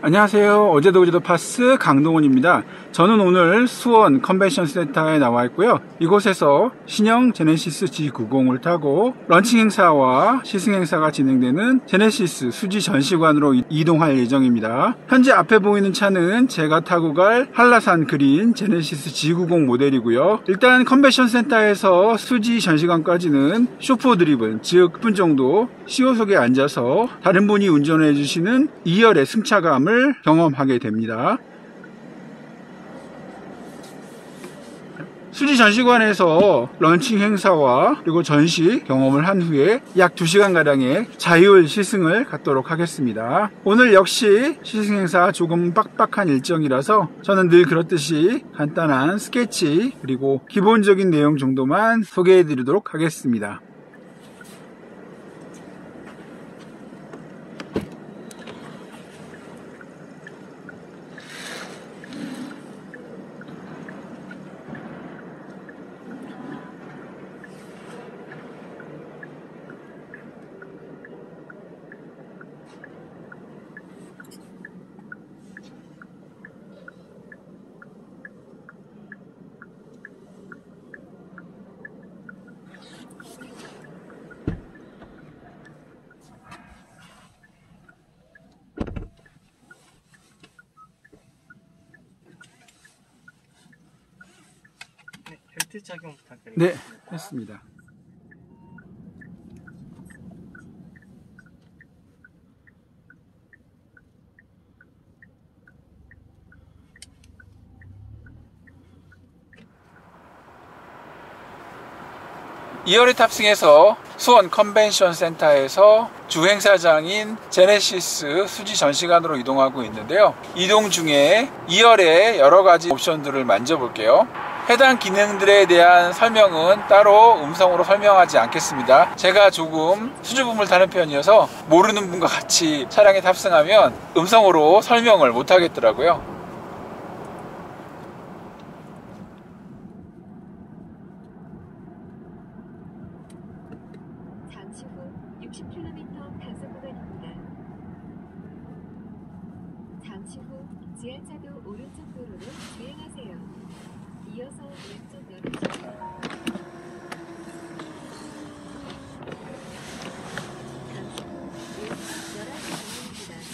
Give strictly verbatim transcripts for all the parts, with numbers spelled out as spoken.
안녕하세요. 어제도 그제도 파스 강동원입니다. 저는 오늘 수원 컨벤션 센터에 나와 있고요. 이곳에서 신형 제네시스 지 구십을 타고 런칭 행사와 시승 행사가 진행되는 제네시스 수지 전시관으로 이동할 예정입니다. 현재 앞에 보이는 차는 제가 타고 갈 한라산 그린 제네시스 지 구십 모델이고요. 일단 컨벤션 센터에서 수지 전시관까지는 쇼프 드리븐, 즉 십 분 정도 시호석에 앉아서 다른 분이 운전해 주시는 이 열의 승차감을 경험하게 됩니다. 수지 전시관에서 런칭 행사와 그리고 전시 경험을 한 후에 약 두 시간 가량의 자율 시승을 갖도록 하겠습니다. 오늘 역시 시승 행사 조금 빡빡한 일정이라서 저는 늘 그렇듯이 간단한 스케치 그리고 기본적인 내용 정도만 소개해 드리도록 하겠습니다. 벨트 착용 부탁드립니다. 네, 했습니다. 이 열에 탑승해서 수원 컨벤션 센터에서 주행사장인 제네시스 수지 전시관으로 이동하고 있는데요. 이동 중에 이 열의 여러가지 옵션들을 만져볼게요. 해당 기능들에 대한 설명은 따로 음성으로 설명하지 않겠습니다. 제가 조금 수줍음을 타는 편이어서 모르는 분과 같이 차량에 탑승하면 음성으로 설명을 못 하겠더라고요. 잠시 후 육십 킬로미터 단속 구간입니다. 잠시 후 지하차도 오른쪽 도로로 주행하세요. 이어서 왼쪽 열어주세요. 잠시 후 왼쪽 열한 시 방향입니다.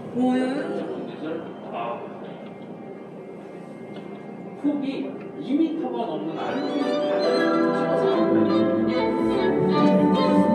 폭이 이 미터가 넘는 알루미늄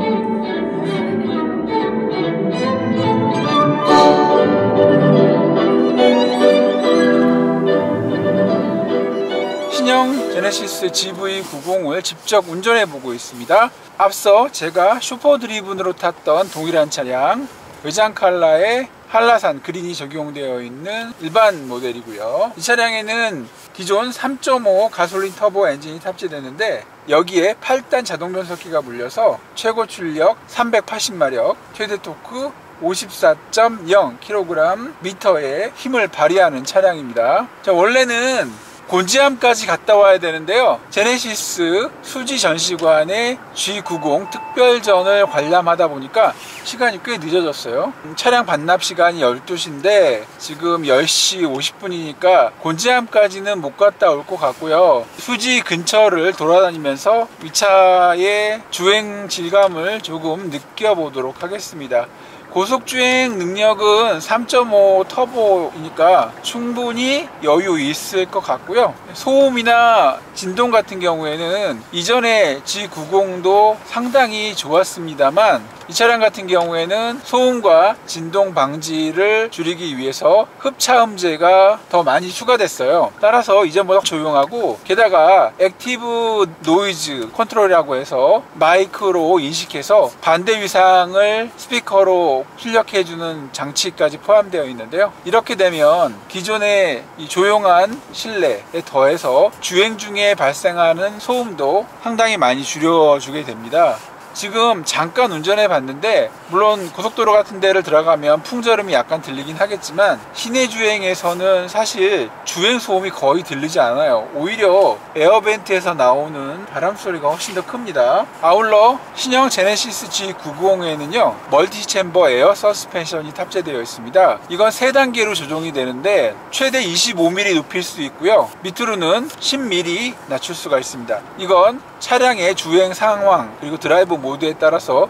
신형 제네시스 지브이 구십을 직접 운전해 보고 있습니다. 앞서 제가 슈퍼 드리븐으로 탔던 동일한 차량, 외장 컬러에 한라산 그린이 적용되어 있는 일반 모델이고요. 이 차량에는 기존 삼 점 오 가솔린 터보 엔진이 탑재되는데 여기에 팔 단 자동 변속기가 물려서 최고 출력 삼백팔십 마력, 최대 토크 오십사 점 영 킬로그램 미터의 힘을 발휘하는 차량입니다. 자, 원래는 곤지암까지 갔다 와야 되는데요, 제네시스 수지 전시관의 지 구십 특별전을 관람하다 보니까 시간이 꽤 늦어졌어요. 차량 반납 시간이 열두 시인데 지금 열 시 오십 분이니까 곤지암까지는 못 갔다 올 것 같고요. 수지 근처를 돌아다니면서 이 차의 주행 질감을 조금 느껴보도록 하겠습니다. 고속주행 능력은 삼 점 오 터보이니까 충분히 여유 있을 것 같고요. 소음이나 진동 같은 경우에는 이전에 지 구십도 상당히 좋았습니다만 이 차량 같은 경우에는 소음과 진동 방지를 줄이기 위해서 흡차음제가 더 많이 추가됐어요. 따라서 이전보다 조용하고, 게다가 액티브 노이즈 컨트롤이라고 해서 마이크로 인식해서 반대 위상을 스피커로 출력해주는 장치까지 포함되어 있는데요, 이렇게 되면 기존의 이 조용한 실내에 더해서 주행 중에 발생하는 소음도 상당히 많이 줄여주게 됩니다. 지금 잠깐 운전해 봤는데 물론 고속도로 같은 데를 들어가면 풍절음이 약간 들리긴 하겠지만 시내 주행에서는 사실 주행 소음이 거의 들리지 않아요. 오히려 에어벤트에서 나오는 바람 소리가 훨씬 더 큽니다. 아울러 신형 제네시스 지 구십에는요 멀티 챔버 에어 서스펜션이 탑재되어 있습니다. 이건 세 단계로 조정이 되는데 최대 이십오 밀리미터 높일 수 있고요, 밑으로는 십 밀리미터 낮출 수가 있습니다. 이건 차량의 주행 상황 그리고 드라이브 모드에 따라서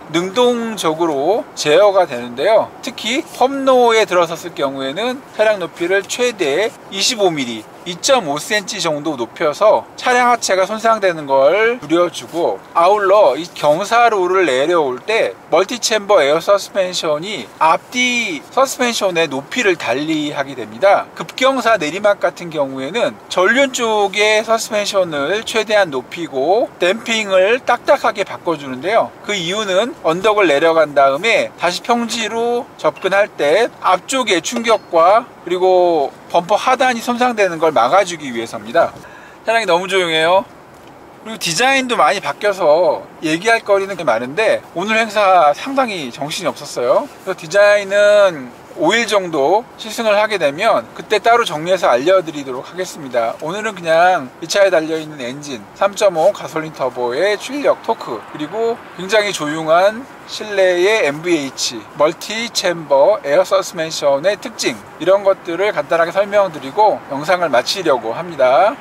능동적으로 제어가 되는데요, 특히 험로에 들어섰을 경우에는 차량 높이를 최대 이십오 밀리미터 이 점 오 센티미터 정도 높여서 차량 하체가 손상되는 걸 줄여주고, 아울러 이 경사로를 내려올 때 멀티 챔버 에어 서스펜션이 앞뒤 서스펜션의 높이를 달리하게 됩니다. 급경사 내리막 같은 경우에는 전륜 쪽의 서스펜션을 최대한 높이고 댐핑을 딱딱하게 바꿔주는데요, 그 이유는 언덕을 내려간 다음에 다시 평지로 접근할 때 앞쪽의 충격과 그리고 범퍼 하단이 손상되는 걸 막아주기 위해서입니다. 차량이 너무 조용해요. 그리고 디자인도 많이 바뀌어서 얘기할 거리는 많은데 오늘 행사 상당히 정신이 없었어요. 그래서 디자인은 오 일 정도 시승을 하게 되면 그때 따로 정리해서 알려드리도록 하겠습니다. 오늘은 그냥 이 차에 달려있는 엔진 삼 점 오 가솔린 터보의 출력, 토크, 그리고 굉장히 조용한 실내의 엠브이에이치, 멀티 챔버 에어 서스펜션의 특징, 이런 것들을 간단하게 설명드리고 영상을 마치려고 합니다.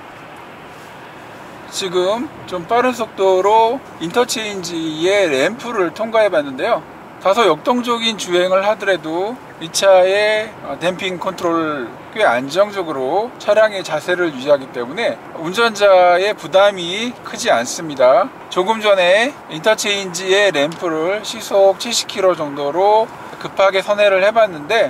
지금 좀 빠른 속도로 인터체인지의 램프를 통과해 봤는데요, 다소 역동적인 주행을 하더라도 이 차의 댐핑 컨트롤 꽤 안정적으로 차량의 자세를 유지하기 때문에 운전자의 부담이 크지 않습니다. 조금 전에 인터체인지의 램프를 시속 칠십 킬로미터 정도로 급하게 선회를 해봤는데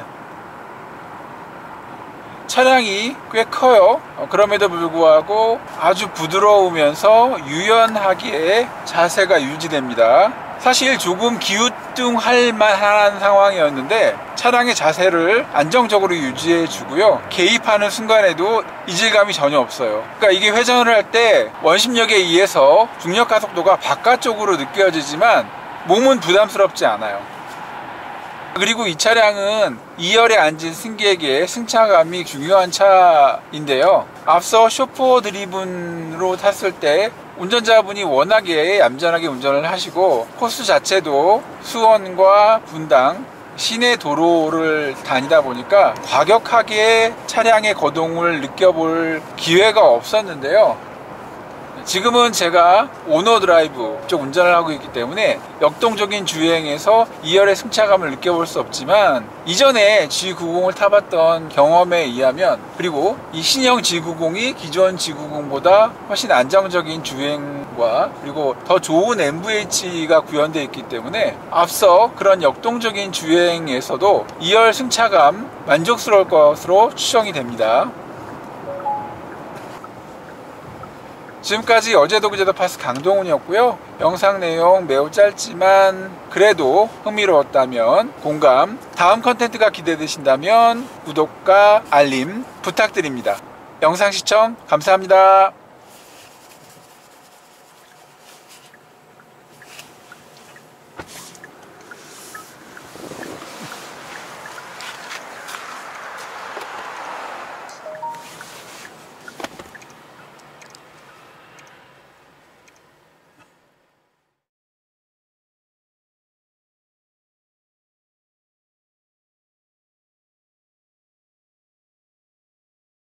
차량이 꽤 커요. 그럼에도 불구하고 아주 부드러우면서 유연하게 자세가 유지됩니다. 사실 조금 기우뚱할 만한 상황이었는데 차량의 자세를 안정적으로 유지해 주고요, 개입하는 순간에도 이질감이 전혀 없어요. 그러니까 이게 회전을 할 때 원심력에 의해서 중력 가속도가 바깥쪽으로 느껴지지만 몸은 부담스럽지 않아요. 그리고 이 차량은 이 열에 앉은 승객의 승차감이 중요한 차인데요, 앞서 쇼퍼 드리븐으로 탔을 때 운전자분이 워낙에 얌전하게 운전을 하시고 코스 자체도 수원과 분당 시내 도로를 다니다 보니까 과격하게 차량의 거동을 느껴볼 기회가 없었는데요, 지금은 제가 오너 드라이브 쪽 운전을 하고 있기 때문에 역동적인 주행에서 이 열의 승차감을 느껴볼 수 없지만 이전에 지 구십을 타봤던 경험에 의하면, 그리고 이 신형 지 구십이 기존 지 구십보다 훨씬 안정적인 주행과 그리고 더 좋은 엠브이에이치가 구현되어 있기 때문에 앞서 그런 역동적인 주행에서도 이 열 승차감 만족스러울 것으로 추정이 됩니다. 지금까지 어제도 그제도 파스 강동훈이었고요. 영상 내용 매우 짧지만 그래도 흥미로웠다면 공감, 다음 컨텐츠가 기대되신다면 구독과 알림 부탁드립니다. 영상 시청 감사합니다.